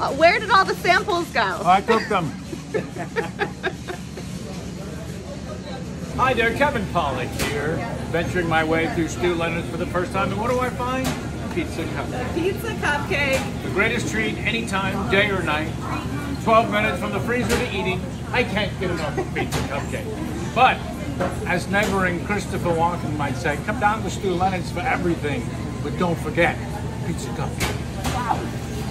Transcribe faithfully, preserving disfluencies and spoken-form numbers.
Uh, where did all the samples go? Oh, I cooked them. Hi there, Kevin Pollak here, venturing my way through Stew Leonard's for the first time. And what do I find? Pizza Cupcake. Pizza Cupcake. The greatest treat anytime, day or night. twelve minutes from the freezer to eating. I can't get enough of Pizza Cupcake. But, as neighboring Christopher Walken might say, come down to Stew Leonard's for everything. But don't forget, Pizza Cupcake. Wow.